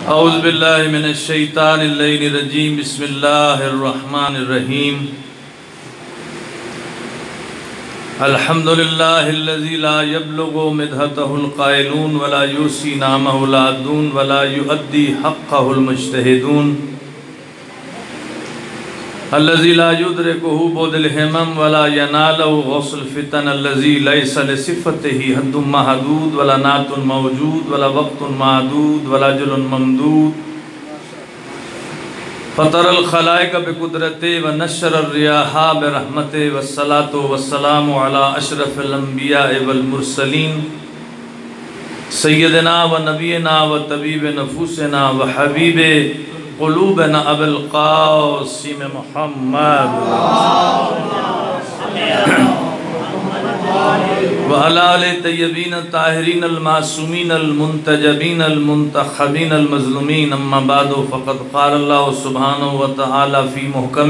اعوذ باللہ من الشیطان اللعین الرجیم بسم اللہ الرحمن الرحیم الحمدللہ الذی لا یبلغ مدحتہ القائلون ولا یوسی نامہ العادون ولا یؤدی حقہ المجتہدون الذی لا یدرکہ بعد الہمم ولا ینالہ غوث الفتن الذی لیس لصفتہ حد محدود ولا نعت موجود ولا وقت معدود ولا جل ممدود فطر الخلائق بقدرت ونشر الریاح برحمت والصلاة والسلام علی اشرف الانبیاء والمرسلین سیدنا و نبینا و طبیب نفوسنا و حبیب قلوبنا ابو القاسم محمد وعلى آل طیبین الطاہرین المعصومین المنتجبین المنتخبین المظلومین اما بعد فقد قال اللہ سبحانہ وتعالی فی محکم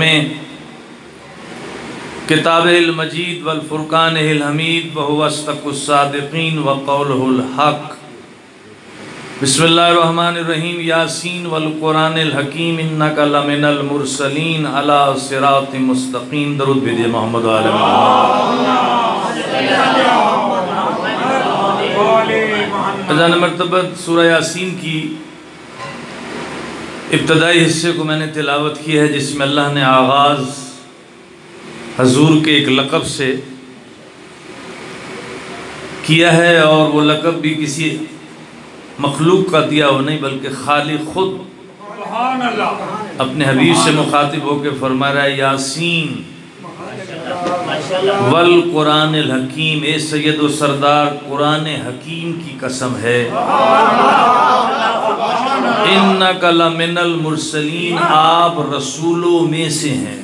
کتابہ المجید والفرقانہ الحمید وہو اصدق الصادقین وقولہ الحق بسم اللہ الرحمن الرحیم یاسین والقرآن الحکیم انکا لمن المرسلین علی صراط مستقیم درود بیدیے محمد و آل محمد۔ اذان مرتبت سورہ یاسین کی ابتدائی حصے کو میں نے تلاوت کی ہے، جس میں اللہ نے آغاز حضور کے ایک لقب سے کیا ہے، اور وہ لقب بھی کسی مخلوق کا دیا ہو نہیں بلکہ خالق خود اپنے حبیب سے مخاطب ہو کے فرما رہا ہے یاسین والقرآن الحکیم، اے سید و سردار قرآن حکیم کی قسم ہے، انکا لمن المرسلین، آپ رسولوں میں سے ہیں۔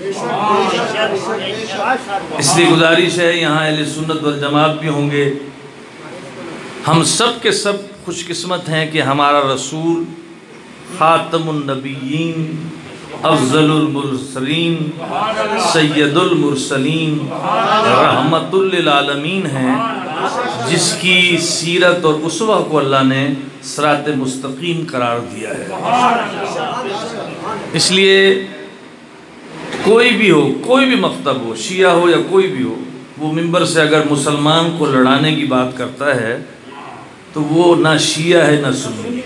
اس لیے گزارش ہے یہاں اہل سنت والجماعت بھی ہوں گے، ہم سب کے سب خوش قسمت ہیں کہ ہمارا رسول خاتم النبیین، افضل المرسلین، سید المرسلین، رحمت للعالمین ہیں، جس کی سیرت اور اسوہ کو اللہ نے صراط مستقیم قرار دیا ہے۔ اس لیے کوئی بھی ہو، کوئی بھی مکتب ہو، شیعہ ہو یا کوئی بھی ہو، وہ منبر سے اگر مسلمان کو لڑانے کی بات کرتا ہے تو وہ نہ شیعہ ہے نہ سنی،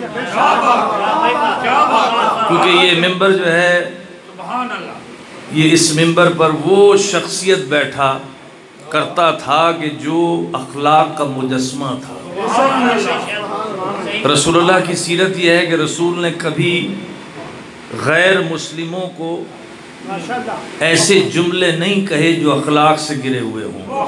کیونکہ یہ منبر جو ہے، یہ اس منبر پر وہ شخصیت بیٹھا کرتا تھا کہ جو اخلاق کا مجسمہ تھا۔ رسول اللہ کی سیرت یہ ہے کہ رسول نے کبھی غیر مسلموں کو ایسے جملے نہیں کہے جو اخلاق سے گرے ہوئے ہوں۔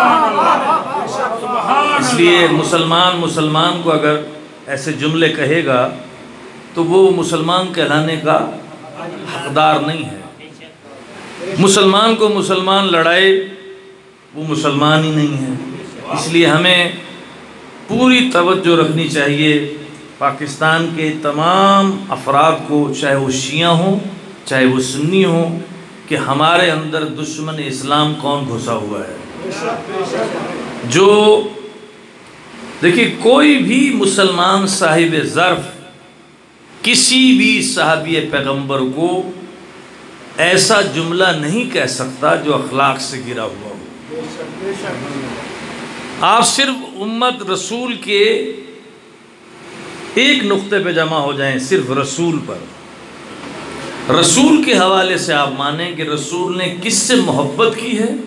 اس لیے مسلمان کو اگر ایسے جملے کہے گا تو وہ مسلمان کہلانے کا حقدار نہیں ہے۔ مسلمان کو مسلمان لڑائے وہ مسلمان ہی نہیں ہے۔ اس لیے ہمیں پوری توجہ رکھنی چاہیے پاکستان کے تمام افراد کو، چاہے وہ شیعہ ہوں چاہے وہ سنی ہوں، کہ ہمارے اندر دشمن اسلام کون گھسا ہوا ہے۔ جو دیکھیے کوئی بھی مسلمان صاحب ظرف کسی بھی صحابی پیغمبر کو ایسا جملہ نہیں کہہ سکتا جو اخلاق سے گرا ہوا ہو۔ آپ صرف امت رسول کے ایک نقطے پہ جمع ہو جائیں، صرف رسول پر، رسول کے حوالے سے آپ مانیں کہ رسول نے کس سے محبت کی ہے،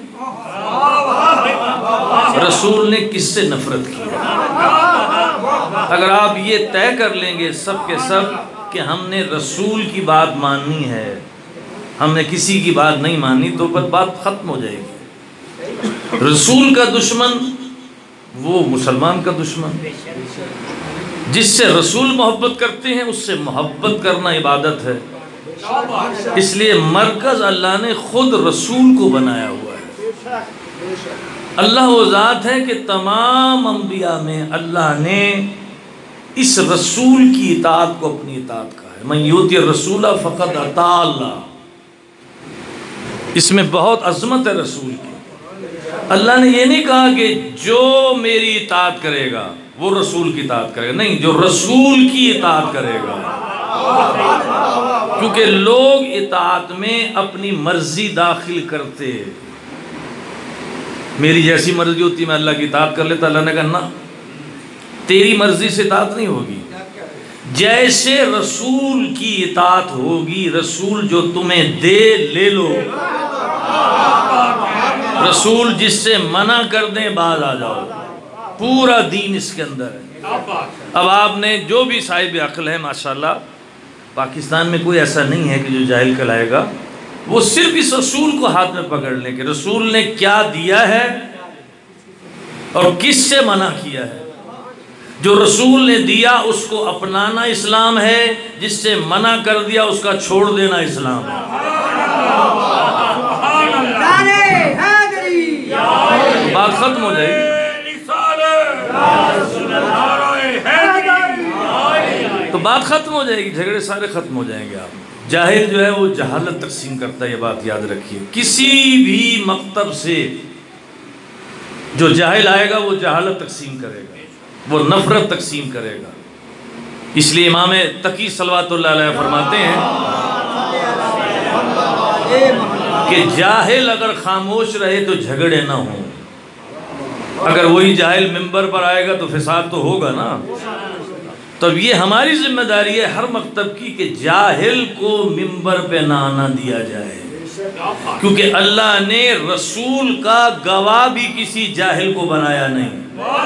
رسول نے کس سے نفرت کی ہے۔ اگر آپ یہ طے کر لیں گے سب کے سب کہ ہم نے رسول کی بات ماننی ہے، ہم نے کسی کی بات نہیں مانی، تو بات ختم ہو جائے گی۔ رسول کا دشمن وہ مسلمان کا دشمن، جس سے رسول محبت کرتے ہیں اس سے محبت کرنا عبادت ہے۔ اس لیے مرکز اللہ نے خود رسول کو بنایا ہوا ہے۔ اللہ وہ ذات ہے کہ تمام انبیاء میں اللہ نے اس رسول کی اطاعت کو اپنی اطاعت کہا ہے، من یؤتی الرسول فقد اطاع اللہ۔ اس میں بہت عظمت ہے رسول کی۔ اللہ نے یہ نہیں کہا کہ جو میری اطاعت کرے گا وہ رسول کی اطاعت کرے گا، نہیں، جو رسول کی اطاعت کرے گا. کیونکہ لوگ اطاعت میں اپنی مرضی داخل کرتے، میری جیسی مرضی ہوتی میں اللہ کی اطاعت کر لیتا. اللہ نے کہا نہ، تیری مرضی سے اطاعت نہیں ہوگی، جیسے رسول کی اطاعت ہوگی. رسول جو تمہیں دے لے لو، رسول جس سے منع کر دیں باز آ جاؤ. پورا دین اس کے اندر ہے. اب آپ نے جو بھی صاحب عقل ہے ماشاءاللہ، پاکستان میں کوئی ایسا نہیں ہے کہ جو جاہل کہلائے گا. وہ صرف اس رسول کو ہاتھ میں پکڑ لیں کہ رسول نے کیا دیا ہے اور کس سے منع کیا ہے. جو رسول نے دیا اس کو اپنانا اسلام ہے، جس سے منع کر دیا اس کا چھوڑ دینا اسلام ہے. بات ختم ہو جائے گی. تو بات ختم ہو جائے گی، جھگڑے سارے ختم ہو جائیں گے. آپ جاہل جو ہے وہ جہالت تقسیم کرتا ہے، یہ بات یاد رکھیے. کسی بھی مکتب سے جو جاہل آئے گا وہ جہالت تقسیم کرے گا، وہ نفرت تقسیم کرے گا. اس لیے امام تقی صلوات اللہ علیہ فرماتے ہیں کہ جاہل اگر خاموش رہے تو جھگڑے نہ ہوں. اگر وہی جاہل ممبر پر آئے گا تو فساد تو ہوگا نا. تو یہ ہماری ذمہ داری ہے ہر مکتب کی کہ جاہل کو ممبر پہ نہ آنا دیا جائے، کیونکہ اللہ نے رسول کا گواہ بھی کسی جاہل کو بنایا نہیں.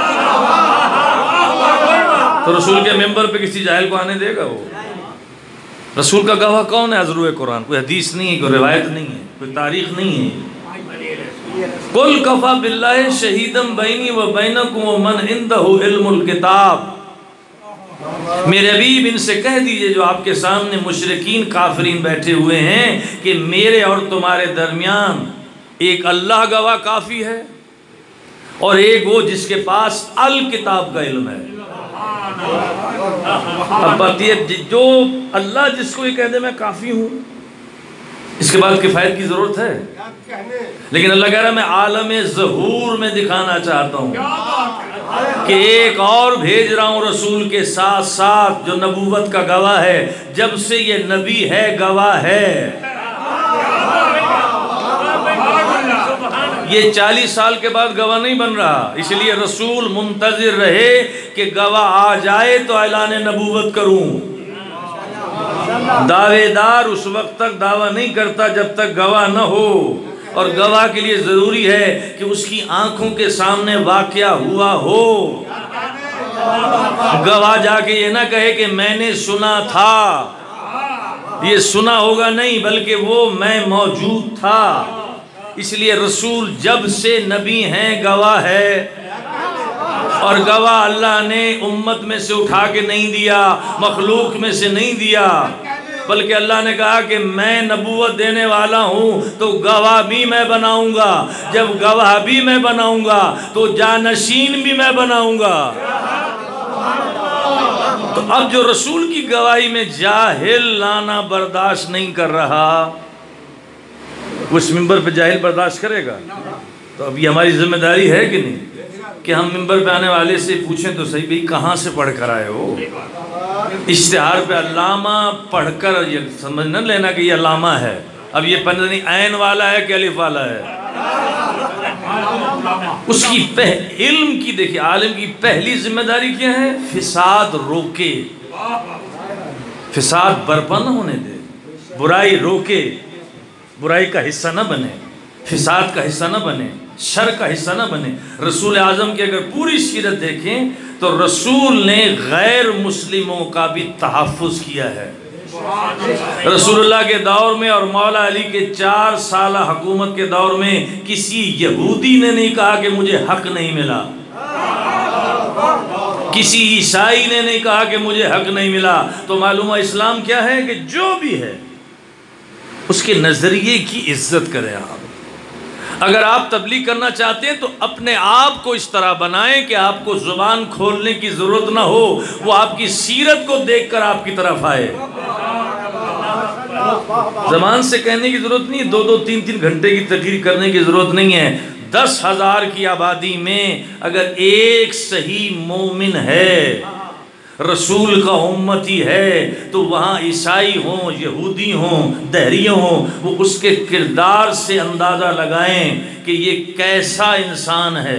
تو رسول کے ممبر پہ کسی جاہل کو آنے دے گا؟ وہ رسول کا گواہ کون ہے؟ حضرت قرآن. کوئی حدیث نہیں ہے، کوئی روایت نہیں ہے، کوئی تاریخ نہیں ہے. قُلْ كَفَى بِاللَّهِ شَهِيدًا بَيْنِي وَبَيْنَكُمْ وَمَنْ عِنْدَهُ عِلْمُ الْكِتَابِ. میرے حبیب ان سے کہہ دیجئے جو آپ کے سامنے مشرکین کافرین بیٹھے ہوئے ہیں کہ میرے اور تمہارے درمیان ایک اللہ گواہ کافی ہے اور ایک وہ جس کے پاس الکتاب کا علم ہے. اب بات یہ جو اللہ جس کو یہ کہہ دے میں کافی ہوں، اس کے بعد کفایت کی ضرورت ہے. لیکن اللہ کہہ رہا ہے میں عالم ظہور میں دکھانا چاہتا ہوں کہ ایک اور بھیج رہا ہوں رسول کے ساتھ ساتھ جو نبوت کا گواہ ہے. جب سے یہ نبی ہے گواہ ہے. یہ 40 سال کے بعد گواہ نہیں بن رہا، اس لیے رسول منتظر رہے کہ گواہ آ جائے تو اعلان نبوت کروں. دعوے دار اس وقت تک دعویٰ نہیں کرتا جب تک گواہ نہ ہو، اور گواہ کے لیے ضروری ہے کہ اس کی آنکھوں کے سامنے واقعہ ہوا ہو. گواہ جا کے یہ نہ کہے کہ میں نے سنا تھا، یہ سنا ہوگا نہیں بلکہ وہ میں موجود تھا. اس لیے رسول جب سے نبی ہیں گواہ ہے، اور گواہ اللہ نے امت میں سے اٹھا کے نہیں دیا، مخلوق میں سے نہیں دیا، بلکہ اللہ نے کہا کہ میں نبوت دینے والا ہوں تو گواہ بھی میں بناؤں گا. جب گواہ بھی میں بناؤں گا تو جانشین بھی میں بناؤں گا. تو اب جو رسول کی گواہی میں جاہل لانا برداشت نہیں کر رہا، اس ممبر پہ جاہل برداشت کرے گا؟ تو اب یہ ہماری ذمہ داری ہے کہ نہیں کہ ہم ممبر پہ آنے والے سے پوچھیں تو صحیح بھئی کہاں سے پڑھ کر آئے ہو. اشتہار پہ علامہ پڑھ کر یہ سمجھ نہ لینا کہ یہ علامہ ہے. اب یہ پتہ نہیں عین والا ہے کہ الف والا ہے. اس کی علم کی دیکھیں، عالم کی پہلی ذمہ داری کیا ہے؟ فساد روکے، فساد برپا نہ ہونے دے، برائی روکے، برائی کا حصہ نہ بنے، فساد کا حصہ نہ بنے، شر کا حصہ نہ بنے. رسول اعظم کی اگر پوری سیرت دیکھیں تو رسول نے غیر مسلموں کا بھی تحفظ کیا ہے. رسول اللہ کے دور میں اور مولا علی کے 4 سالہ حکومت کے دور میں کسی یہودی نے نہیں کہا کہ مجھے حق نہیں ملا، کسی عیسائی نے نہیں کہا کہ مجھے حق نہیں ملا. تو معلومہ اسلام کیا ہے کہ جو بھی ہے اس کے نظریے کی عزت کریں. آپ اگر آپ تبلیغ کرنا چاہتے ہیں تو اپنے آپ کو اس طرح بنائیں کہ آپ کو زبان کھولنے کی ضرورت نہ ہو، وہ آپ کی سیرت کو دیکھ کر آپ کی طرف آئے. زبان سے کہنے کی ضرورت نہیں ہے، 2-2 3-3 گھنٹے کی تقریر کرنے کی ضرورت نہیں ہے. 10,000 کی آبادی میں اگر ایک صحیح مومن ہے، رسول کا امتی ہے، تو وہاں عیسائی ہوں، یہودی ہوں، دہری ہوں، وہ اس کے کردار سے اندازہ لگائیں کہ یہ کیسا انسان ہے۔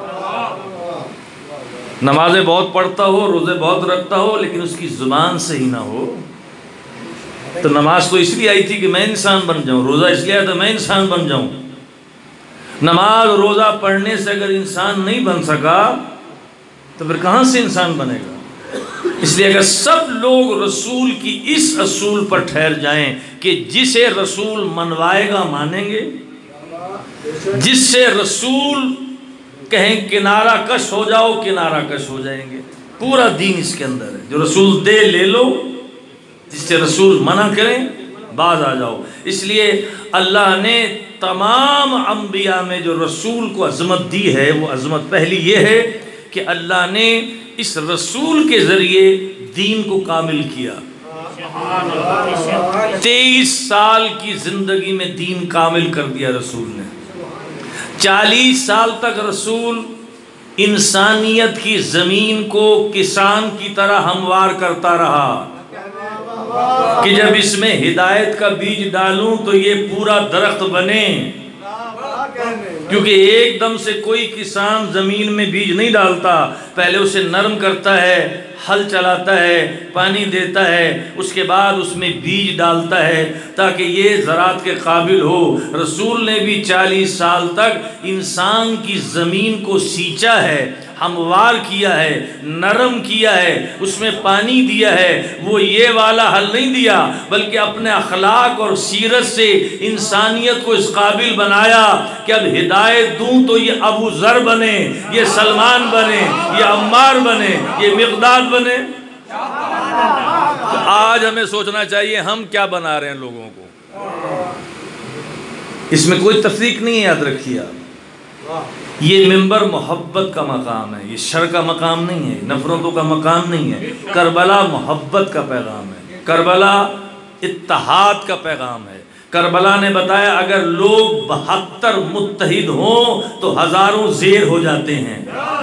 نمازیں بہت پڑھتا ہو، روزے بہت رکھتا ہو، لیکن اس کی زبان صحیح نہ ہو۔ تو نماز تو اس لیے آئی تھی کہ میں انسان بن جاؤں، روزہ اس لیے آیا تھا میں انسان بن جاؤں۔ نماز روزہ پڑھنے سے اگر انسان نہیں بن سکا تو پھر کہاں سے انسان بنے گا؟ اس لیے اگر سب لوگ رسول کی اس اصول پر ٹھہر جائیں کہ جسے رسول منوائے گا مانیں گے، جس سے رسول کہیں کنارہ کش ہو جاؤ کنارہ کش ہو جائیں گے۔ پورا دین اس کے اندر ہے، جو رسول دے لے لو، جس سے رسول منع کریں باز آ جاؤ۔ اس لیے اللہ نے تمام انبیاء میں جو رسول کو عظمت دی ہے، وہ عظمت پہلی یہ ہے کہ اللہ نے اس رسول کے ذریعے دین کو کامل کیا۔ 23 سال کی زندگی میں دین کامل کر دیا رسول نے۔ 40 سال تک رسول انسانیت کی زمین کو کسان کی طرح ہموار کرتا رہا کہ جب اس میں ہدایت کا بیج ڈالوں تو یہ پورا درخت بنے، کیونکہ ایک دم سے کوئی کسان زمین میں بیج نہیں ڈالتا، پہلے اسے نرم کرتا ہے، ہل چلاتا ہے، پانی دیتا ہے، اس کے بعد اس میں بیج ڈالتا ہے تاکہ یہ زراعت کے قابل ہو۔ رسول نے بھی 40 سال تک انسان کی زمین کو سینچا ہے، ہموار کیا ہے، نرم کیا ہے، اس میں پانی دیا ہے۔ وہ یہ والا حل نہیں دیا، بلکہ اپنے اخلاق اور سیرت سے انسانیت کو اس قابل بنایا کہ اب ہدایت دوں تو یہ ابو ذر بنے، یہ سلمان بنے، یہ عمار بنے، یہ مقداد بنے۔ تو آج ہمیں سوچنا چاہیے ہم کیا بنا رہے ہیں لوگوں کو۔ اس میں کوئی تفریق نہیں ہے، یاد رکھیے آپ۔ یہ منبر محبت کا مقام ہے، یہ شر کا مقام نہیں ہے، نفرتوں کا مقام نہیں ہے۔ کربلا محبت کا پیغام ہے، کربلا اتحاد کا پیغام ہے۔ کربلا نے بتایا اگر لوگ 72 متحد ہوں تو ہزاروں زیر ہو جاتے ہیں۔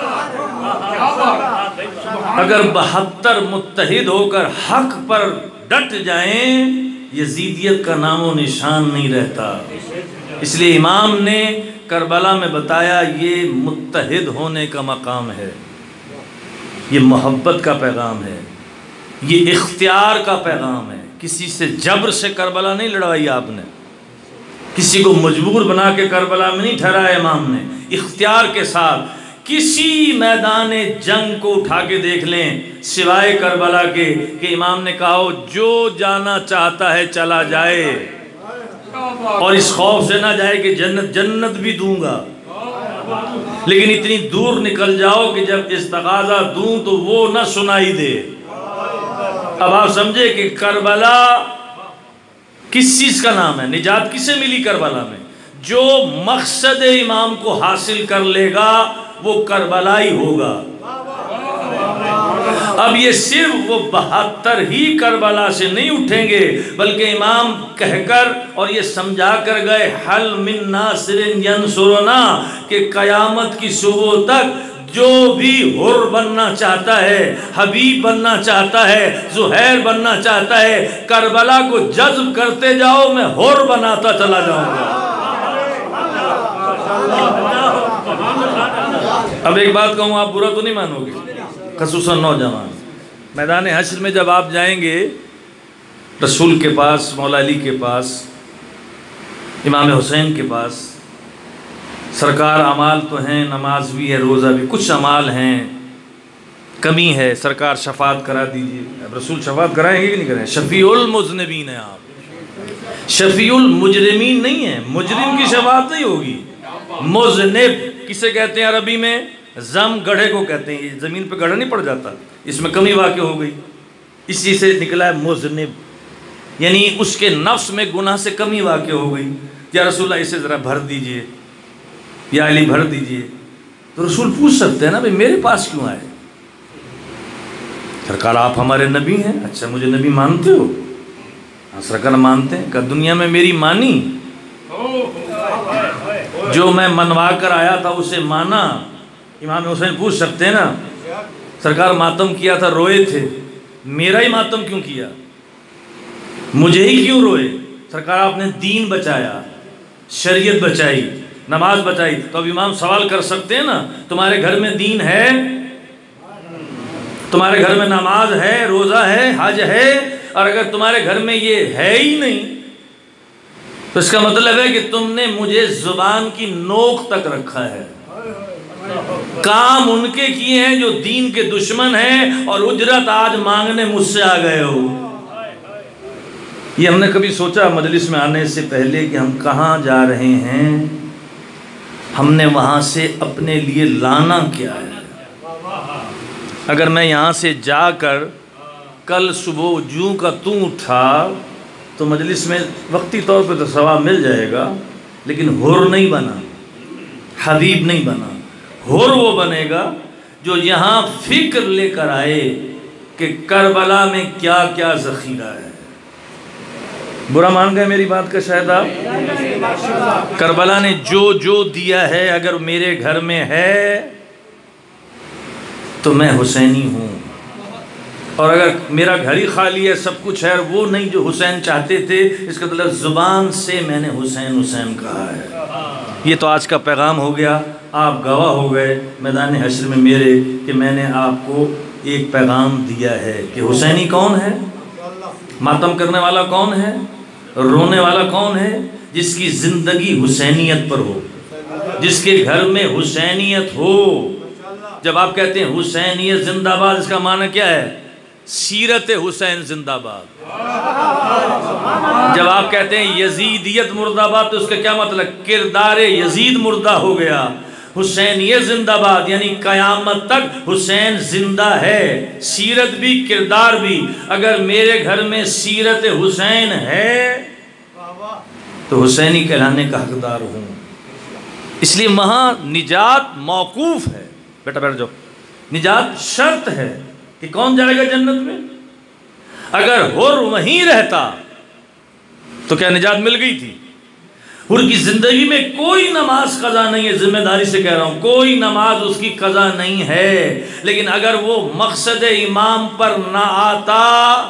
اگر 72 متحد ہو کر حق پر ڈٹ جائیں، یزیدیت کا نام و نشان نہیں رہتا۔ اس لیے امام نے کربلا میں بتایا یہ متحد ہونے کا مقام ہے، یہ محبت کا پیغام ہے، یہ اختیار کا پیغام ہے۔ کسی سے جبر سے کربلا نہیں لڑوائی آپ نے، کسی کو مجبور بنا کے کربلا میں نہیں ٹھہرایا امام نے، اختیار کے ساتھ۔ کسی میدان جنگ کو اٹھا کے دیکھ لیں سوائے کربلا کے کہ امام نے کہا ہو جو جانا چاہتا ہے چلا جائے، اور اس خوف سے نہ جائے کہ جنت بھی دوں گا، لیکن اتنی دور نکل جاؤ کہ جب استغاثہ دوں تو وہ نہ سنائی دے۔ اب آپ سمجھے کہ کربلا کس چیز کا نام ہے، نجات کسے ملی کربلا میں؟ جو مقصد امام کو حاصل کر لے گا وہ کربلائی ہوگا۔ اب یہ صرف وہ 72 ہی کربلا سے نہیں اٹھیں گے، بلکہ امام کہہ کر اور یہ سمجھا کر گئے حل من ناصر ینصرنا، کہ قیامت کی صبح تک جو بھی حر بننا چاہتا ہے، حبیب بننا چاہتا ہے، زہیر بننا چاہتا ہے، کربلا کو جذب کرتے جاؤ، میں حر بناتا چلا جاؤں گا۔ اب ایک بات کہوں، آپ برا تو نہیں مانو گے، خصوصاً نوجوان۔ میدان حشر میں جب آپ جائیں گے رسول کے پاس، مولا علی کے پاس، امام حسین کے پاس، سرکار اعمال تو ہیں، نماز بھی ہے، روزہ بھی، کچھ اعمال ہیں، کمی ہے، سرکار شفاعت کرا دیجیے۔ اب رسول شفاعت کرائیں گے کہ نہیں کرائیں؟ شفیع المذنبین ہیں آپ، شفیع المجرمین نہیں ہیں، مجرم کی شفاعت نہیں ہوگی۔ مذنب کسے کہتے ہیں عربی میں؟ زم گڑھے کو کہتے ہیں، یہ زمین پہ گڑھا نہیں پڑ جاتا، اس میں کمی واقع ہو گئی، اسی سے نکلا ہے مذنب، یعنی اس کے نفس میں گناہ سے کمی واقع ہو گئی۔ یا رسول اللہ اسے ذرا بھر دیجئے، یا علی بھر دیجئے، تو رسول پوچھ سکتے ہیں نا بھئی میرے پاس کیوں آئے؟ سرکار آپ ہمارے نبی ہیں، اچھا مجھے نبی مانتے ہو؟ ہاں سرکار مانتے ہیں۔ کہ دنیا میں میری مانی جو میں منوا کر آیا تھا اسے مانا۔ امام حسین پوچھ سکتے ہیں نا، سرکار ماتم کیا تھا، روئے تھے، میرا ہی ماتم کیوں کیا، مجھے ہی کیوں روئے؟ سرکار آپ نے دین بچایا، شریعت بچائی، نماز بچائی۔ تو اب امام سوال کر سکتے ہیں نا، تمہارے گھر میں دین ہے، تمہارے گھر میں نماز ہے، روزہ ہے، حج ہے، اور اگر تمہارے گھر میں یہ ہے ہی نہیں تو اس کا مطلب ہے کہ تم نے مجھے زبان کی نوک تک رکھا ہے۔ کام ان کے کیے ہیں جو دین کے دشمن ہیں، اور اجرت آج مانگنے مجھ سے آ گئے ہو۔ یہ ہم نے کبھی سوچا مجلس میں آنے سے پہلے کہ ہم کہاں جا رہے ہیں، ہم نے وہاں سے اپنے لیے لانا کیا ہے؟ اگر میں یہاں سے جا کر کل صبح جوں کا توں اٹھا تو مجلس میں وقتی طور پہ تو ثواب مل جائے گا، لیکن حر نہیں بنا، حبیب نہیں بنا۔ حر وہ بنے گا جو یہاں فکر لے کر آئے کہ کربلا میں کیا کیا ذخیرہ ہے۔ برا مان گئے میری بات کا شاید آپ؟ کربلا نے جو جو دیا ہے اگر میرے گھر میں ہے تو میں حسینی ہوں، اور اگر میرا گھر ہی خالی ہے، سب کچھ ہے، وہ نہیں جو حسین چاہتے تھے، اس کا مطلب زبان سے میں نے حسین حسین کہا ہے۔ یہ تو آج کا پیغام ہو گیا، آپ گواہ ہو گئے میدان حشر میں میرے کہ میں نے آپ کو ایک پیغام دیا ہے کہ حسینی کون ہے، ماتم کرنے والا کون ہے، رونے والا کون ہے؟ جس کی زندگی حسینیت پر ہو، جس کے گھر میں حسینیت ہو۔ جب آپ کہتے ہیں حسینیت زندہ باد، اس کا معنی کیا ہے؟ سیرت حسین زندہ باد۔ جب آپ کہتے ہیں یزیدیت مردہ باد تو اس کا کیا مطلب؟ کردار یزید مردہ ہو گیا۔ حسینیت زندہ باد یعنی قیامت تک حسین زندہ ہے، سیرت بھی کردار بھی۔ اگر میرے گھر میں سیرت حسین ہے تو حسینی کہلانے کا حقدار ہوں۔ اس لیے وہاں نجات موقوف ہے۔ بیٹا بیٹھ جاؤ۔ نجات شرط ہے کہ کون جائے گا جنت میں؟ اگر حر وہیں رہتا تو کیا نجات مل گئی تھی؟ حر کی زندگی میں کوئی نماز قضا نہیں ہے، ذمہ داری سے کہہ رہا ہوں، کوئی نماز اس کی قضا نہیں ہے، لیکن اگر وہ مقصد امام پر نہ آتا،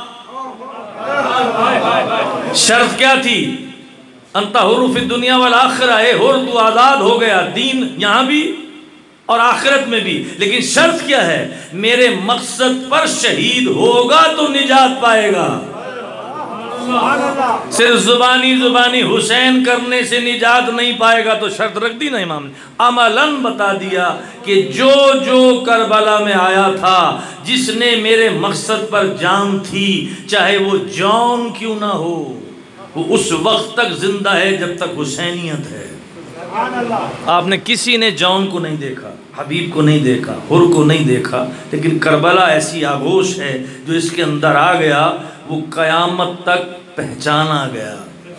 شرط کیا تھی؟ انت حر فی الدنیا والآخرہ، اے حر تو آزاد ہو گیا، دین یہاں بھی اور آخرت میں بھی، لیکن شرط کیا ہے؟ میرے مقصد پر شہید ہوگا تو نجات پائے گا۔ صرف زبانی حسین کرنے سے نجات نہیں پائے گا، تو شرط رکھ دی نا امام نے، عملاً بتا دیا کہ جو جو کربلا میں آیا تھا، جس نے میرے مقصد پر جان تھی، چاہے وہ جان کیوں نہ ہو، وہ اس وقت تک زندہ ہے جب تک حسینیت ہے۔ آپ نے کسی نے جان کو نہیں دیکھا، حبیب کو نہیں دیکھا، حر کو نہیں دیکھا، لیکن کربلا ایسی آغوش ہے جو اس کے اندر آ گیا، وہ قیامت تک پہچانا گیا،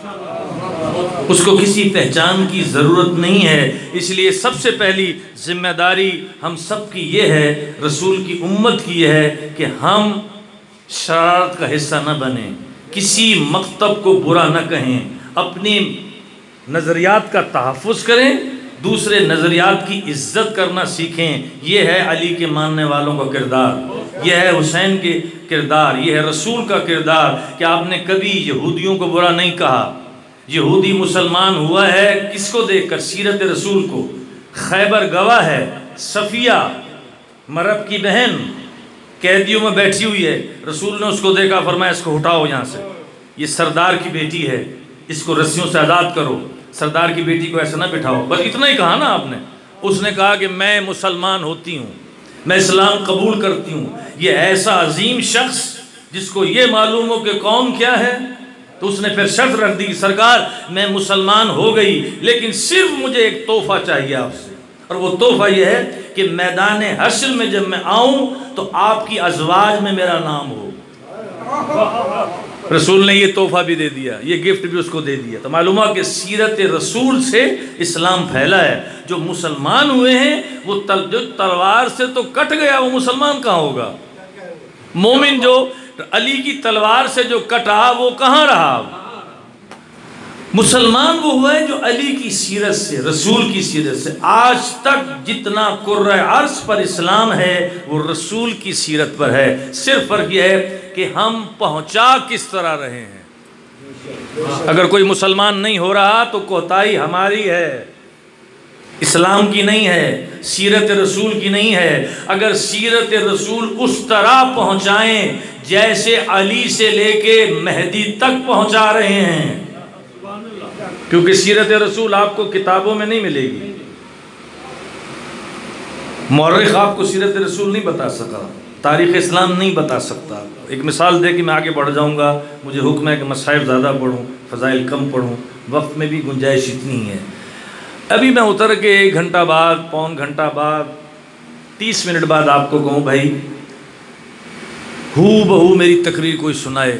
اس کو کسی پہچان کی ضرورت نہیں ہے۔ اس لیے سب سے پہلی ذمہ داری ہم سب کی یہ ہے، رسول کی امت کی یہ ہے کہ ہم شرارت کا حصہ نہ بنیں، کسی مکتب کو برا نہ کہیں، اپنی نظریات کا تحفظ کریں، دوسرے نظریات کی عزت کرنا سیکھیں۔ یہ ہے علی کے ماننے والوں کا کردار، یہ ہے حسین کے کردار، یہ ہے رسول کا کردار کہ آپ نے کبھی یہودیوں کو برا نہیں کہا۔ یہودی مسلمان ہوا ہے کس کو دیکھ کر؟ سیرت رسول کو۔ خیبر گواہ ہے، صفیہ مرب کی بہن قیدیوں میں بیٹھی ہوئی ہے، رسول نے اس کو دیکھا، فرمایا اس کو ہٹاؤ یہاں سے، یہ سردار کی بیٹی ہے، اس کو رسیوں سے آزاد کرو، سردار کی بیٹی کو ایسا نہ بٹھاؤ۔ بس اتنا ہی کہا نا آپ نے۔ اس نے کہا کہ میں مسلمان ہوتی ہوں، میں اسلام قبول کرتی ہوں۔ یہ ایسا عظیم شخص جس کو یہ معلوم ہو کہ کون کیا ہے، تو اس نے پھر شرط رکھ دی، سرکار میں مسلمان ہو گئی، لیکن صرف مجھے ایک تحفہ چاہیے آپ سے، اور وہ تحفہ یہ ہے کہ میدان حشر میں جب میں آؤں تو آپ کی ازواج میں میرا نام ہو۔ رسول نے یہ تحفہ بھی دے دیا، یہ گفٹ بھی اس کو دے دیا۔ تو معلوم ہے کہ سیرت رسول سے اسلام پھیلا ہے۔ جو مسلمان ہوئے ہیں وہ جو تلوار سے تو کٹ گیا، وہ مسلمان کہاں ہوگا؟ مومن جو علی کی تلوار سے جو کٹا وہ کہاں رہا؟ مسلمان وہ ہوا ہے جو علی کی سیرت سے، رسول کی سیرت سے، آج تک جتنا کرۂ عرض پر اسلام ہے وہ رسول کی سیرت پر ہے۔ صرف فرق یہ ہے کہ ہم پہنچا کس طرح رہے ہیں۔ اگر کوئی مسلمان نہیں ہو رہا تو کوتاہی ہماری ہے، اسلام کی نہیں ہے، سیرت رسول کی نہیں ہے۔ اگر سیرت رسول اس طرح پہنچائیں جیسے علی سے لے کے مہدی تک پہنچا رہے ہیں، کیونکہ سیرت رسول آپ کو کتابوں میں نہیں ملے گی، مورخ آپ کو سیرت رسول نہیں بتا سکا، تاریخ اسلام نہیں بتا سکتا۔ ایک مثال دے کے میں آگے بڑھ جاؤں گا، مجھے حکم ہے کہ مصائب زیادہ پڑھوں، فضائل کم پڑھوں، وقت میں بھی گنجائش اتنی ہے۔ ابھی میں اتر کے 1 گھنٹہ بعد، پون گھنٹہ بعد، 30 منٹ بعد آپ کو کہوں بھائی ہو بہو میری تقریر کوئی سنائے،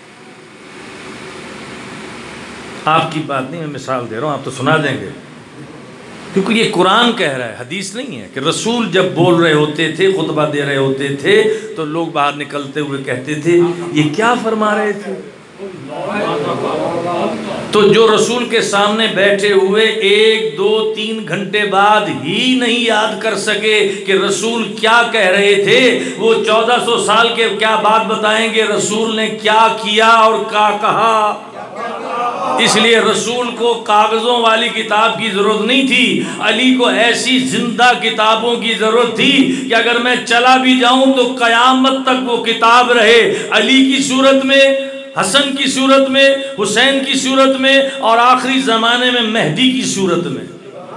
آپ کی بات نہیں، میں مثال دے رہا ہوں، آپ تو سنا دیں گے، کیونکہ یہ قرآن کہہ رہا ہے، حدیث نہیں ہے کہ رسول جب بول رہے ہوتے تھے، خطبہ دے رہے ہوتے تھے تو لوگ باہر نکلتے ہوئے کہتے تھے یہ کیا فرما رہے تھے۔ تو جو رسول کے سامنے بیٹھے ہوئے 1 2 3 گھنٹے بعد ہی نہیں یاد کر سکے کہ رسول کیا کہہ رہے تھے، وہ 1400 سال کے کیا بات بتائیں گے رسول نے کیا کیا اور کیا کہا۔ اس لیے رسول کو کاغذوں والی کتاب کی ضرورت نہیں تھی، علی کو ایسی زندہ کتابوں کی ضرورت تھی کہ اگر میں چلا بھی جاؤں تو قیامت تک وہ کتاب رہے، علی کی صورت میں، حسن کی صورت میں، حسین کی صورت میں، اور آخری زمانے میں مہدی کی صورت میں،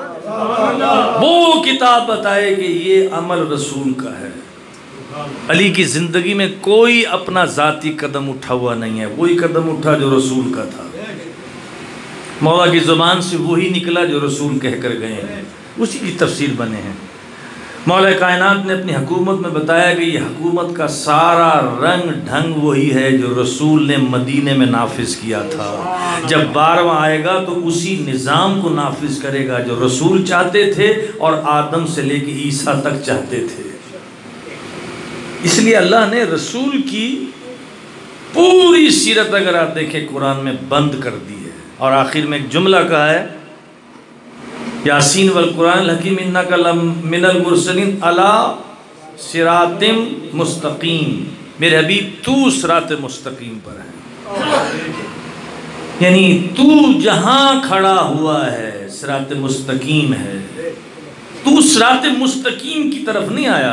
وہ کتاب بتائے کہ یہ عمل رسول کا ہے۔ علی کی زندگی میں کوئی اپنا ذاتی قدم اٹھا ہوا نہیں ہے، وہی قدم اٹھا جو رسول کا تھا، مولا کی زبان سے وہی نکلا جو رسول کہہ کر گئے ہیں، اسی کی تفسیر بنے ہیں۔ مولا کائنات نے اپنی حکومت میں بتایا کہ یہ حکومت کا سارا رنگ ڈھنگ وہی ہے جو رسول نے مدینے میں نافذ کیا تھا، جب 12واں آئے گا تو اسی نظام کو نافذ کرے گا جو رسول چاہتے تھے اور آدم سے لے کے عیسیٰ تک چاہتے تھے۔ اس لیے اللہ نے رسول کی پوری سیرت اگر آپ دیکھیں قرآن میں بند کر دی ہے، اور آخر میں ایک جملہ کہا ہے یاسین والقرآن الحکیم انک لمن المرسلین علی صراط مستقیم، میرے حبیب تو صراط مستقیم پر ہے، یعنی تو جہاں کھڑا ہوا ہے صراط مستقیم ہے، تو صراط مستقیم کی طرف نہیں آیا،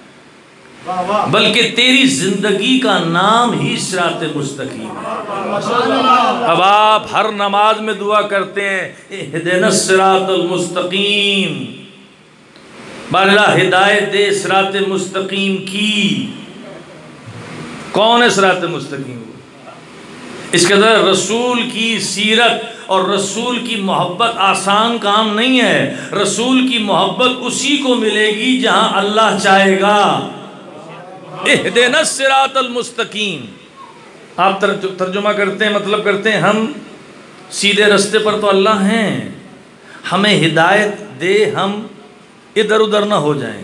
بلکہ تیری زندگی کا نام ہی صراط مستقیم ہے۔ اب آپ ہر نماز میں دعا کرتے ہیں اہدنا الصراط المستقیم، بار اللہ ہدایت دے صراط مستقیم کی۔ کون ہے صراط مستقیم؟ اس کے اندر رسول کی سیرت اور رسول کی محبت آسان کام نہیں ہے، رسول کی محبت اسی کو ملے گی جہاں اللہ چاہے گا۔ اہدنا الصراط المستقیم، آپ ترجمہ کرتے ہیں، مطلب کرتے ہیں ہم سیدھے رستے پر تو اللہ ہیں، ہمیں ہدایت دے، ہم ادھر ادھر نہ ہو جائیں۔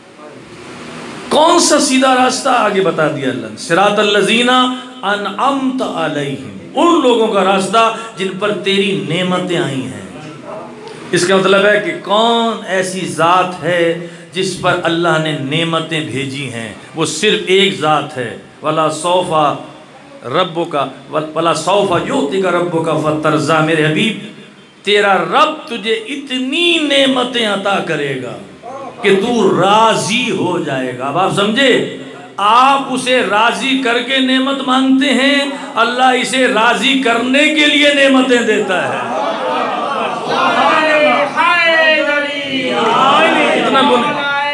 کون سا سیدھا راستہ آگے بتا دیا اللہ نے، صراط الذین انعمت علیہم، ان لوگوں کا راستہ جن پر تیری نعمتیں آئی ہیں۔ اس کا مطلب ہے کہ کون ایسی ذات ہے جس پر اللہ نے نعمتیں بھیجی ہیں، وہ صرف ایک ذات ہے، وَلَا سَوْفَ رَبُّكَ وَلَا سَوْفَ يُعْطِكَ رَبُّكَ فَتَرْضَىٰ، میرے حبیب تیرا رب تجھے اتنی نعمتیں عطا کرے گا کہ تو راضی ہو جائے گا۔ اب آپ سمجھے، آپ اسے راضی کر کے نعمت مانگتے ہیں، اللہ اسے راضی کرنے کے لیے نعمتیں دیتا ہے۔ اتنا بولیں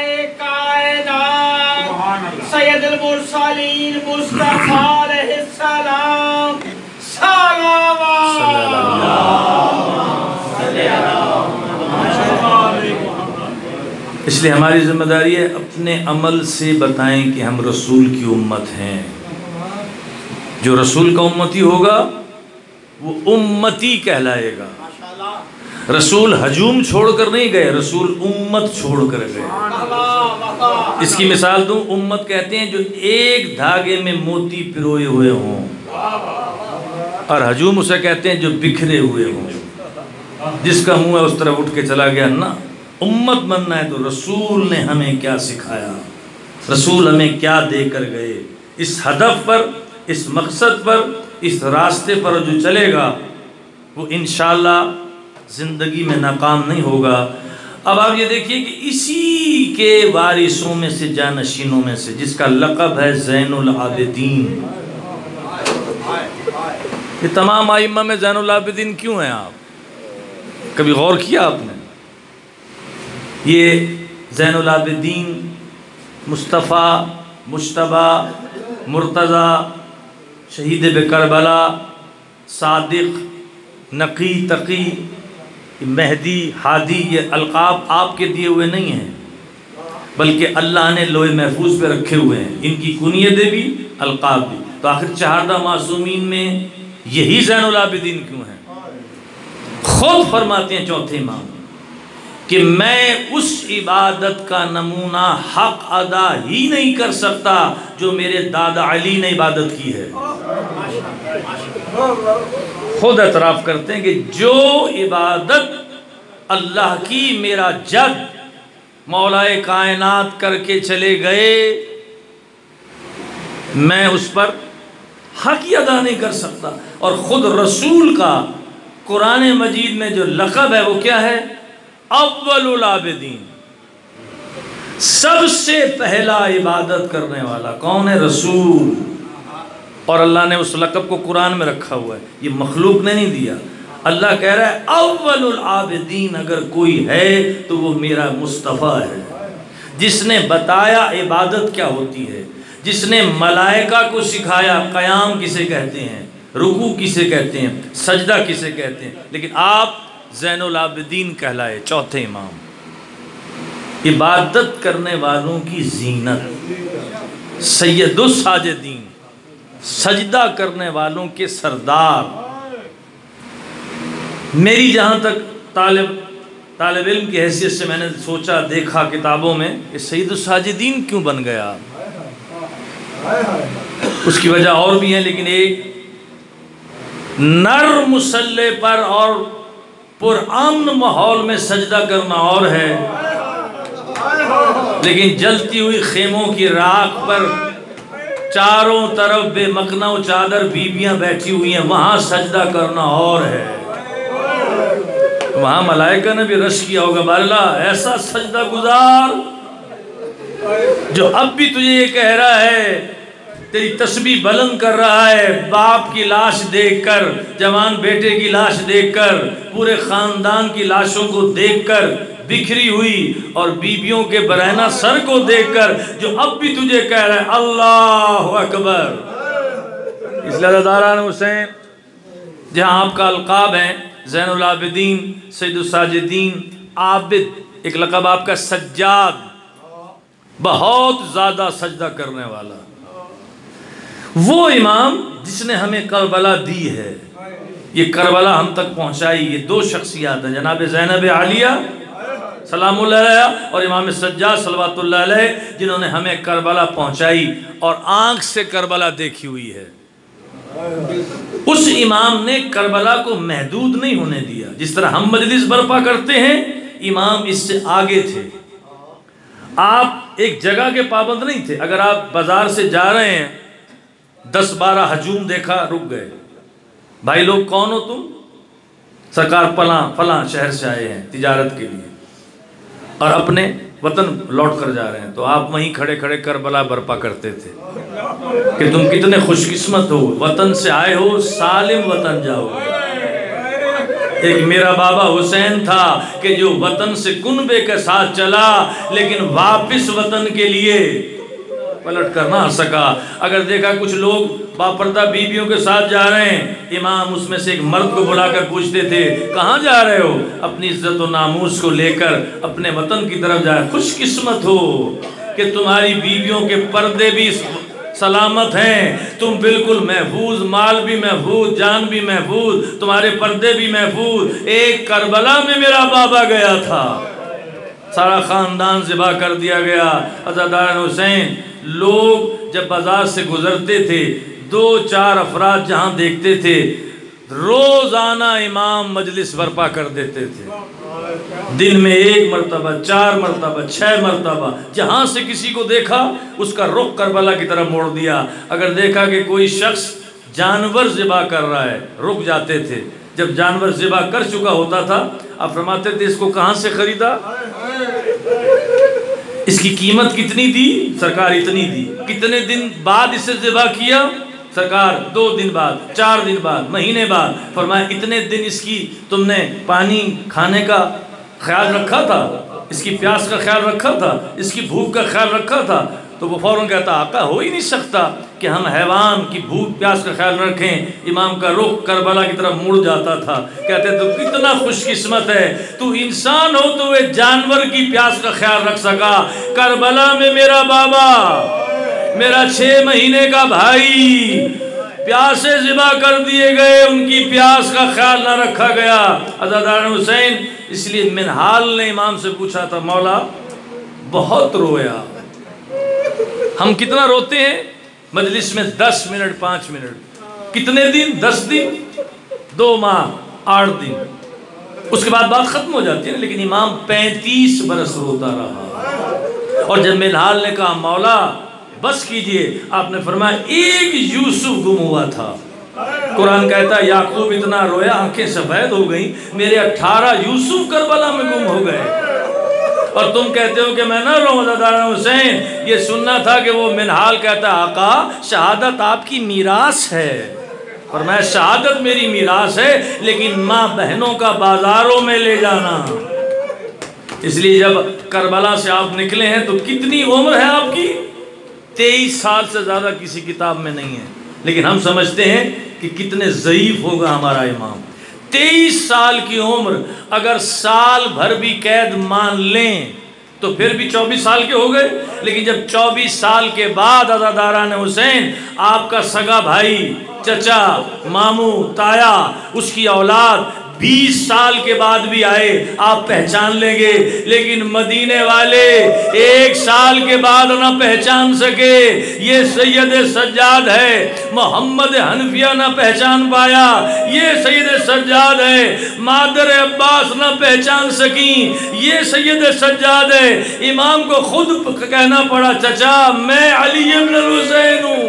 سید المرسلین مصطفیٰ علیہ السلام، اس لیے ہماری ذمہ داری ہے اپنے عمل سے بتائیں کہ ہم رسول کی امت ہیں۔ جو رسول کا امتی ہوگا وہ امتی کہلائے گا۔ رسول ہجوم چھوڑ کر نہیں گئے، رسول امت چھوڑ کر گئے۔ اس کی مثال دوں، امت کہتے ہیں جو ایک دھاگے میں موتی پروئے ہوئے ہوں، اور ہجوم اسے کہتے ہیں جو بکھرے ہوئے ہوں، جس کا منہ ہے اس طرف اٹھ کے چلا گیا نا۔ امت بننا ہے تو رسول نے ہمیں کیا سکھایا، رسول ہمیں کیا دے کر گئے، اس ہدف پر، اس مقصد پر، اس راستے پر جو چلے گا وہ انشاءاللہ زندگی میں ناکام نہیں ہوگا۔ اب آپ یہ دیکھیے کہ اسی کے وارثوں میں سے، جانشینوں میں سے، جس کا لقب ہے زین العابدین۔ یہ تمام ائمہ میں زین العابدین کیوں ہیں؟ آپ کبھی غور کیا آپ نے؟ یہ زین العابدین، مصطفیٰ، مجتبیٰ، مرتضیٰ، شہید بکربلا، صادق، نقی، تقی، مہدی، ہادی، یہ القاب آپ کے دیے ہوئے نہیں ہیں، بلکہ اللہ نے لوح محفوظ پہ رکھے ہوئے ہیں۔ ان کی کنیتیں بھی، القاب بھی۔ تو آخر چہاردہ معصومین میں یہی زین العابدین کیوں ہیں؟ خود فرماتے ہیں چوتھے امام کہ میں اس عبادت کا نمونہ حق ادا ہی نہیں کر سکتا جو میرے دادا علی نے عبادت کی ہے۔ خود اعتراف کرتے ہیں کہ جو عبادت اللہ کی میرا جد مولائے کائنات کر کے چلے گئے، میں اس پر حق ہی ادا نہیں کر سکتا۔ اور خود رسول کا قرآن مجید میں جو لقب ہے وہ کیا ہے؟ اول العابدین، سب سے پہلا عبادت کرنے والا کون ہے؟ رسول۔ اور اللہ نے اس لقب کو قرآن میں رکھا ہوا ہے، یہ مخلوق نے نہیں دیا۔ اللہ کہہ رہا ہے اول العابدین اگر کوئی ہے تو وہ میرا مصطفیٰ ہے، جس نے بتایا عبادت کیا ہوتی ہے، جس نے ملائکہ کو سکھایا قیام کسے کہتے ہیں، رکوع کسے کہتے ہیں، سجدہ کسے کہتے ہیں۔ لیکن آپ زین العابدین کہلائے، چوتھے امام، عبادت کرنے والوں کی زینت، سید الساجدین، سجدہ کرنے والوں کے سردار۔ میری جہاں تک طالب علم کی حیثیت سے میں نے سوچا، دیکھا کتابوں میں کہ سید الساجدین کیوں بن گیا؟ اس کی وجہ اور بھی ہیں، لیکن ایک نر مصلی پر اور پرامن ماحول میں سجدہ کرنا اور ہے، لیکن جلتی ہوئی خیموں کی راکھ پر چاروں طرف بے مکنا و چادر بیویاں بیٹھی ہوئی ہیں، وہاں سجدہ کرنا اور ہے۔ وہاں ملائکہ نے بھی رش کیا ہوگا، باراللہ ایسا سجدہ گزار جو اب بھی تجھے یہ کہہ رہا ہے، تیری تسبیح بلند کر رہا ہے، باپ کی لاش دیکھ کر، جوان بیٹے کی لاش دیکھ کر، پورے خاندان کی لاشوں کو دیکھ کر، بکھری ہوئی اور بیویوں کے برہنہ سر کو دیکھ کر، جو اب بھی تجھے کہہ رہا ہے اللہ اکبر۔ اس لئے داران حسین جہاں آپ کا القاب ہے زین العابدین، سید الساجدین، عابد، ایک لقب آپ کا سجاد، بہت زیادہ سجدہ کرنے والا، وہ امام جس نے ہمیں کربلا دی ہے، یہ کربلا ہم تک پہنچائی۔ یہ دو شخصیات ہیں، جناب زینب عالیہ سلام اللہ علیہ اور امام سجاد صلوات اللہ علیہ، جنہوں نے ہمیں کربلا پہنچائی اور آنکھ سے کربلا دیکھی ہوئی ہے۔ اس امام نے کربلا کو محدود نہیں ہونے دیا، جس طرح ہم مجلس برپا کرتے ہیں، امام اس سے آگے تھے۔ آپ ایک جگہ کے پابند نہیں تھے، اگر آپ بازار سے جا رہے ہیں 10-12 ہجوم دیکھا، رک گئے، بھائی لوگ کون ہو تم؟ سرکار فلاں شہر سے آئے ہیں تجارت کے لیے اور اپنے وطن لوٹ کر جا رہے ہیں، تو آپ وہیں کھڑے کھڑے کربلا برپا کرتے تھے کہ تم کتنے خوش قسمت ہو، وطن سے آئے ہو، سالم وطن جاؤ گے۔ ایک میرا بابا حسین تھا کہ جو وطن سے کنبے کے ساتھ چلا، لیکن واپس وطن کے لیے پلٹ کر نہ سکا۔ اگر دیکھا کچھ لوگ باپردہ بیویوں کے ساتھ جا رہے ہیں، امام اس میں سے ایک مرد کو بلا کر پوچھتے تھے کہاں جا رہے ہو؟ اپنی عزت و ناموس کو لے کر اپنے وطن کی طرف جائے۔ خوش قسمت ہو کہ تمہاری بیویوں کے پردے بھی سلامت ہیں، تم بالکل محفوظ، مال بھی محفوظ، جان بھی محفوظ، تمہارے پردے بھی محفوظ۔ ایک کربلا میں میرا بابا گیا تھا، سارا خاندان ذبح کر دیا گیا۔ عزاداران حسین، لوگ جب بازار سے گزرتے تھے 2-4 افراد جہاں دیکھتے تھے روزانہ امام مجلس برپا کر دیتے تھے، دن میں 1 مرتبہ، 4 مرتبہ، 6 مرتبہ، جہاں سے کسی کو دیکھا اس کا رخ کربلا کی طرف موڑ دیا۔ اگر دیکھا کہ کوئی شخص جانور ذبح کر رہا ہے، رک جاتے تھے۔ جب جانور ذبح کر چکا ہوتا تھا، آپ فرماتے تھے اس کو کہاں سے خریدا، اس کی قیمت کتنی دی؟ سرکار اتنی دی۔ کتنے دن بعد اسے ذبح کیا؟ سرکار 2 دن بعد، 4 دن بعد، مہینے بعد۔ فرمایا اتنے دن اس کی تم نے پانی کھانے کا خیال رکھا تھا، اس کی پیاس کا خیال رکھا تھا، اس کی بھوک کا خیال رکھا تھا؟ تو وہ فوراً کہتا آقا ہو ہی نہیں سکتا کہ ہم حیوان کی بھوک پیاس کا خیال رکھیں۔ امام کا رخ کربلا کی طرف مڑ جاتا تھا۔ کہتے تو کتنا خوش قسمت ہے، تو انسان ہو تو وہ جانور کی پیاس کا خیال رکھ سکا۔ کربلا میں میرا بابا، میرا 6 مہینے کا بھائی پیاسے ذبح کر دیے گئے، ان کی پیاس کا خیال نہ رکھا گیا۔ عزاداران حسین، اس لیے منہال نے امام سے پوچھا تھا مولا بہت رویا، ہم کتنا روتے ہیں مجلس میں؟ 10 منٹ 5 منٹ، کتنے دن؟ 10 دن، 2 ماہ، 8 دن، اس کے بعد بات ختم ہو جاتی ہے۔ لیکن امام 35 برس روتا رہا۔ اور جب منہال نے کہا مولا بس کیجئے، آپ نے فرمایا ایک یوسف گم ہوا تھا۔ قرآن کہتا ہے یعقوب اتنا رویا آنکھیں سفید ہو گئیں، میرے 18 یوسف کربلا میں گم ہو گئے۔ اور تم کہتے ہو کہ میں نہ رو عزاداران حسین، یہ سننا تھا کہ وہ منہال کہتا ہے آقا شہادت آپ کی میراث ہے۔ فرمایا شہادت میری میراث ہے، لیکن ماں بہنوں کا بازاروں میں لے جانا۔ اس لیے جب کربلا سے آپ نکلے ہیں تو کتنی عمر ہے آپ کی؟ 23 سال سے زیادہ کسی کتاب میں نہیں ہے، لیکن ہم سمجھتے ہیں کہ کتنے ضعیف ہوگا ہمارا امام۔ 23 سال کی عمر، اگر سال بھر بھی قید مان لیں تو پھر بھی 24 سال کے ہو گئے۔ لیکن جب 24 سال کے بعد عزاداران حسین آپ کا سگا بھائی، چچا، ماموں، تایا، اس کی اولاد 20 سال کے بعد بھی آئے، آپ پہچان لیں گے۔ لیکن مدینے والے 1 سال کے بعد نہ پہچان سکے، یہ سید سجاد ہے۔ محمد حنفیہ نہ پہچان پایا، یہ سید سجاد ہے۔ مادر عباس نہ پہچان سکیں، یہ سید سجاد ہے۔ امام کو خود کہنا پڑا چچا میں علی ابن الحسین ہوں۔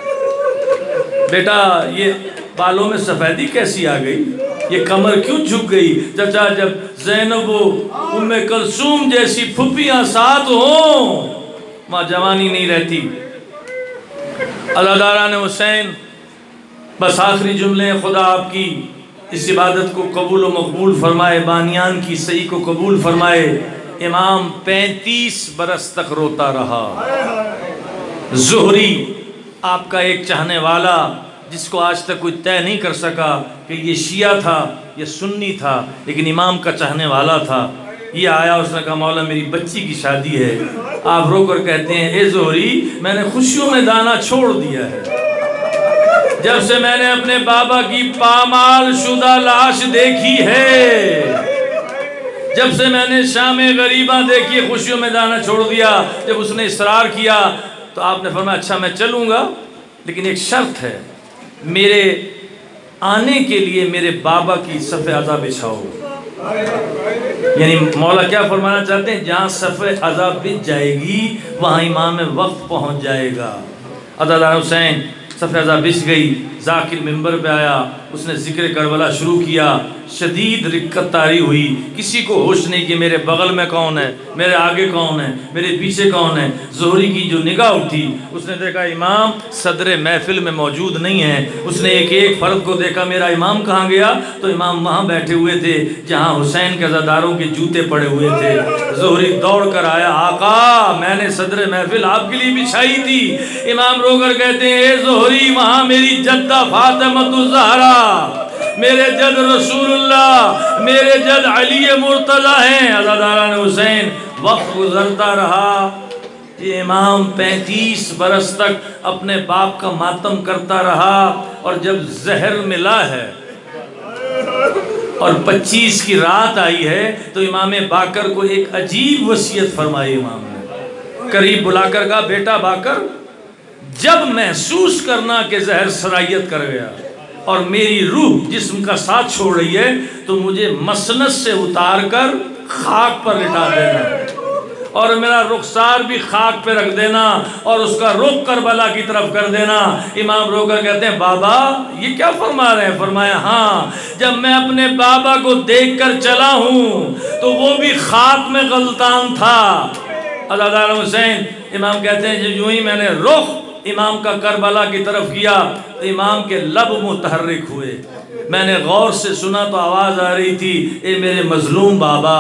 بیٹا یہ بالوں میں سفیدی کیسی آ گئی، یہ کمر کیوں جھک گئی؟ چچا جب زینب و ام کلثوم جیسی پھپھیاں ساتھ ہوں وہاں جوانی نہیں رہتی۔ عزاداران حسین، بس آخری جملے، خدا آپ کی اس عبادت کو قبول و مقبول فرمائے، بانیان کی صحیح کو قبول فرمائے۔ امام 35 برس تک روتا رہا۔ زہری آپ کا ایک چاہنے والا، جس کو آج تک کوئی طے نہیں کر سکا کہ یہ شیعہ تھا یہ سنی تھا، لیکن امام کا چاہنے والا تھا، یہ آیا، اس نے کہا مولا میری بچی کی شادی ہے۔ آپ رو کر کہتے ہیں اے زہری میں نے خوشیوں میں دانا چھوڑ دیا ہے، جب سے میں نے اپنے بابا کی پامال شدہ لاش دیکھی ہے، جب سے میں نے شام غریبہ دیکھی خوشیوں میں دانا چھوڑ دیا۔ جب اس نے اصرار کیا تو آپ نے فرمایا اچھا میں چلوں گا، لیکن ایک شرط ہے، میرے آنے کے لیے میرے بابا کی صف عزا بچھاؤ۔ یعنی مولا کیا فرمانا چاہتے ہیں؟ جہاں صف عزا بچھ جائے گی وہاں امام وقت پہنچ جائے گا۔ عزادار حسین صف عزا بچھ گئی، ذاکر منبر پہ آیا، اس نے ذکر کربلا شروع کیا۔ شدید رکت طاری ہوئی، کسی کو ہوش نہیں کہ میرے بغل میں کون ہے، میرے آگے کون ہے، میرے پیچھے کون ہے۔ زہری کی جو نگاہ اٹھی، اس نے دیکھا امام صدر محفل میں موجود نہیں ہے۔ اس نے ایک ایک فرد کو دیکھا، میرا امام کہاں گیا؟ تو امام وہاں بیٹھے ہوئے تھے جہاں حسین کے عزاداروں کے جوتے پڑے ہوئے تھے۔ زہری دوڑ کر آیا، آقا میں نے صدر محفل آپ کے لیے بچھائی تھی۔ امام رو کر کہتے ہیں اے زہری وہاں میری جدہ فاطمہ الزہرا، میرے جد رسول اللہ، میرے جد علی مرتضی ہیں۔ عزاداران حسین وقت گزرتا رہا، یہ امام 35 برس تک اپنے باپ کا ماتم کرتا رہا، اور جب زہر ملا ہے اور 25 کی رات آئی ہے تو امام باقر کو ایک عجیب وصیت فرمائی۔ امام نے قریب بلا کر کہا بیٹا باقر، جب محسوس کرنا کہ زہر سرایت کر گیا اور میری روح جسم کا ساتھ چھوڑ رہی ہے تو مجھے مسند سے اتار کر خاک پر لٹا دینا اور میرا رخسار بھی خاک پہ رکھ دینا اور اس کا رخ کربلا کی طرف کر دینا۔ امام رو کر کہتے ہیں بابا یہ کیا فرما رہے ہیں؟ فرمایا ہاں، جب میں اپنے بابا کو دیکھ کر چلا ہوں تو وہ بھی خاک میں غلطان تھا۔ عزادار حسین امام کہتے ہیں یوں ہی میں نے رخ امام کا کربلا کی طرف کیا تو امام کے لب متحرک ہوئے، میں نے غور سے سنا تو آواز آ رہی تھی اے میرے مظلوم بابا،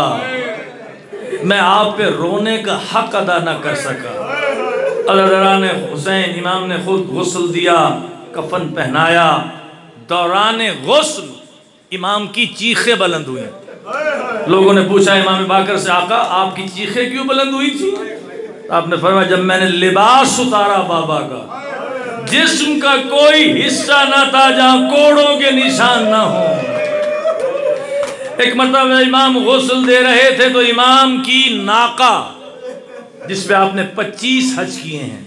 میں آپ پہ رونے کا حق ادا نہ کر سکا۔ عزادار حسین امام نے خود غسل دیا، کفن پہنایا، دوران غسل امام کی چیخیں بلند ہوئی۔ لوگوں نے پوچھا امام باقر سے آقا آپ کی چیخیں کیوں بلند ہوئی تھی؟ آپ نے فرمایا جب میں نے لباس اتارا بابا کا، جسم کا کوئی حصہ نہ تھا جہاں کوڑوں کے نشان نہ ہوں۔ ایک مرتبہ امام غسل دے رہے تھے تو امام کی ناقہ جس پہ آپ نے 25 حج کیے ہیں،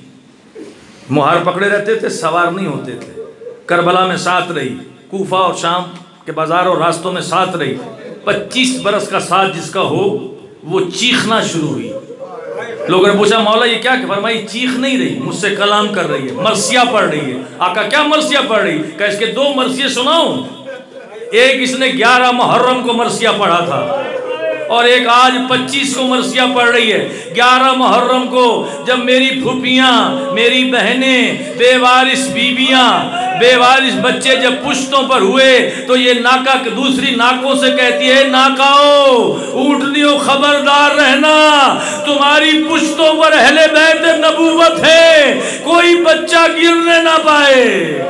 مہار پکڑے رہتے تھے، سوار نہیں ہوتے تھے، کربلا میں ساتھ رہی، کوفہ اور شام کے بازاروں راستوں میں ساتھ رہی، 25 برس کا ساتھ جس کا ہو وہ چیخنا شروع ہوئی۔ لوگوں نے پوچھا مولا یہ کیا؟ فرمائی چیخ نہیں رہی، مجھ سے کلام کر رہی ہے، مرثیہ پڑھ رہی ہے۔ آقا کیا مرثیہ پڑھ رہی؟ کہ اس کے 2 مرثیے سناؤں؟ ایک اس نے 11 محرم کو مرثیہ پڑھا تھا اور ایک آج 25 کو مرثیہ پڑھ رہی ہے۔ 11 محرم کو جب میری پھوپھیاں، میری بہنیں، بے وارث بیویاں، بے وارث بچے جب پشتوں پر ہوئے تو یہ ناکا دوسری ناکوں سے کہتی ہے ناکاؤ اونٹنیوں خبردار رہنا، تمہاری پشتوں پر اہل بیت نبوت ہے، کوئی بچہ گرنے نہ پائے،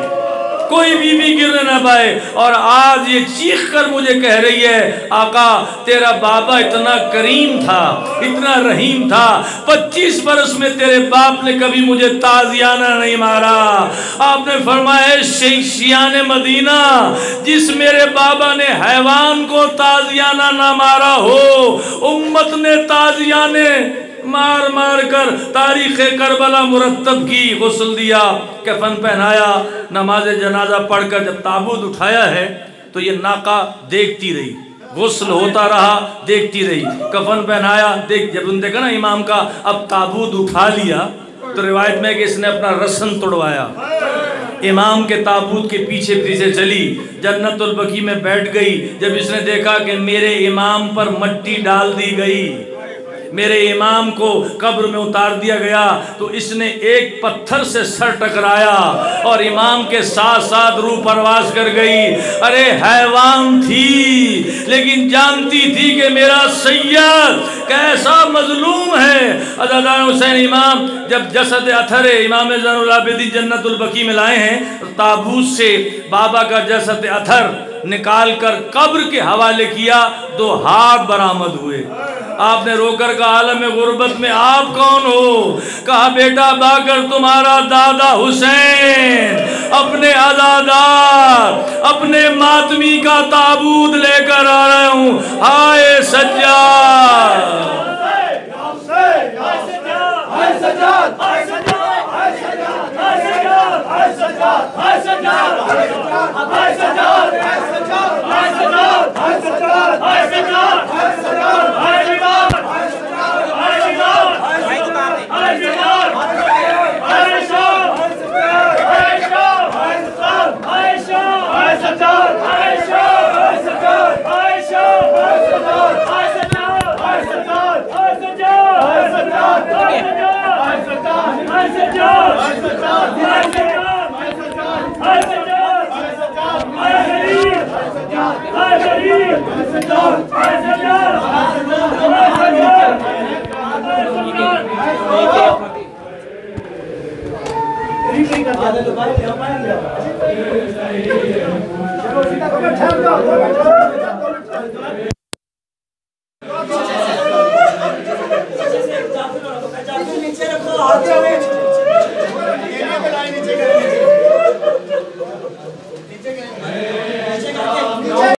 کوئی بیوی گرنے نہ پائے۔ اور آج یہ چیخ کر مجھے کہہ رہی ہے آقا تیرا بابا اتنا کریم تھا، اتنا رحیم تھا، 25 برس میں تیرے باپ نے کبھی مجھے تازیانہ نہیں مارا۔ آپ نے فرمایا شیعان مدینہ جس میرے بابا نے حیوان کو تازیانہ نہ مارا ہو، امت نے تازیانے مار مار کر تاریخ کربلا مرتب کی۔ غسل دیا، کفن پہنایا، نماز جنازہ پڑھ کر جب تابوت اٹھایا ہے تو یہ ناقہ دیکھتی رہی، غسل ہوتا رہا دیکھتی رہی، کفن پہنایا جب ان دیکھا نا امام کا اب تابوت اٹھا لیا تو روایت میں کہ اس نے اپنا رسن توڑوایا، امام کے تابوت کے پیچھے پیچھے چلی، جنت البقیع میں بیٹھ گئی۔ جب اس نے دیکھا کہ میرے امام پر مٹی ڈال دی گئی، میرے امام کو قبر میں اتار دیا گیا، تو اس نے ایک پتھر سے سر ٹکرایا اور امام کے ساتھ ساتھ روح پرواز کر گئی۔ ارے حیوان تھی لیکن جانتی تھی کہ میرا سید کیسا مظلوم ہے۔ عزادار حسین امام جب جسد اطہر امام زین العابدین جنت البقیع میں لائے ہیں، تابوت سے بابا کا جسد اطہر نکال کر قبر کے حوالے کیا، 2 ہاتھ برآمد ہوئے۔ آپ نے رو کر کہا عالم غربت میں آپ کون ہو؟ کہا بیٹا باقر تمہارا دادا حسین اپنے عزادار اپنے ماتمی کا تابوت لے کر آ رہے ہوں، ہائے سجاد नीचे रखो, हाथ